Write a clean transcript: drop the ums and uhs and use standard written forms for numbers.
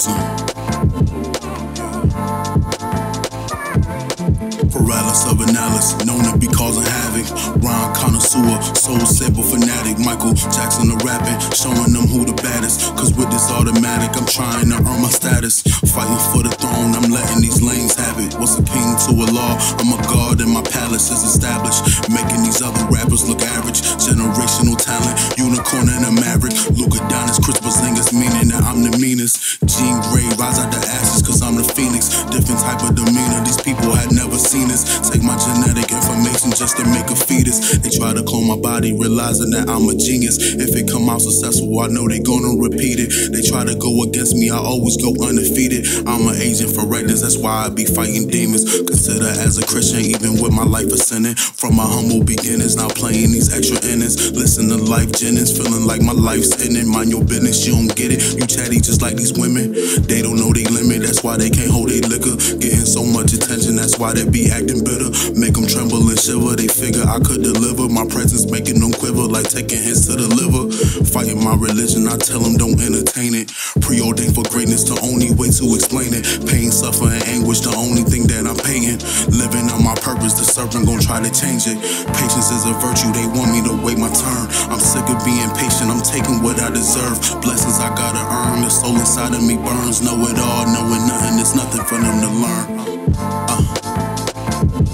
Listen. Paralysis of analysis, known to be causing havoc. Rhyme connoisseur, soul sample fanatic. Michael Jackson the rapping, showing them who the baddest. Cause with this automatic, I'm trying to earn my status. Fighting for the throne, I'm letting these lanes have it. Was a king to a law, I'm a god and my palace is established. Making these other rappers look average. Generational talent, unicorn and a maverick. Luka Donis, Chris Porzingis, meaning that I'm the meanest. Jean Grey, rise out the ashes cause I'm the phoenix. Different type of demeanor, these people had never seen us. Take my genetic information just to make a fetus. They try to clone my body, realizing that I'm a genius. If it come out successful, I know they gonna repeat it. They try to go against me, I always go undefeated. I'm an agent for greatness, that's why I be fighting demons. Consider as a Christian, even with my life ascending. From my humble beginnings, now playing these extra innings. Listen to Life Jennings, feeling like my life's ending. Mind your business, you don't get it. You chatty just like these women. They don't know they limit, that's why they can't hold their liquor. Getting so much attention, that's why they be acting bitter. Make them tremble and shiver, they figure I could deliver. My presence making them quiver like taking hits to the liver. Fighting my religion, I tell them don't entertain it. Preordained for greatness, the only way to explain it. Pain, suffering, anguish, the only thing that I'm paying. Living on my purpose, the serpent gon' try to change it. Patience is a virtue, they want me to wait my turn. I'm sick of being patient, I'm taking what I deserve. Blessings I gotta earn, the soul inside of me burns. Know it all, knowing nothing, there's nothing for them to learn.